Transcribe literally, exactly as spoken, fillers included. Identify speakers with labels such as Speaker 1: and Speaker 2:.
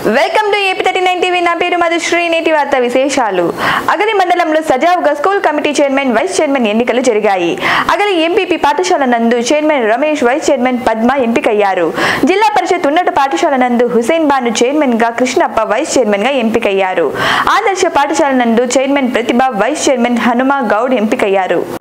Speaker 1: Welcome to AP thirty nine TV. నా పేరు మధుశ్రీ. నేటి వార్త విశేషాలు. అగలి మండలంలో సజావుగా school committee chairman, vice chairman ఎన్నికలు జరిగాయి. అగలి ఎంపీపీ పాఠశాల నందు chairman Ramesh, vice chairman Padma ఎంపికయ్యారు. జిల్లా పరిషత్ ఉన్నత పాఠశాల నందు హుసేన్ బాను చైర్మన్ గా, కృష్ణప్ప వైస్ చైర్మన్ గా ఎంపికయ్యారు. ఆదర్శ పాఠశాల నందు chairman Pratibha, vice chairman Hanuma Goud ఎంపికయ్యారు.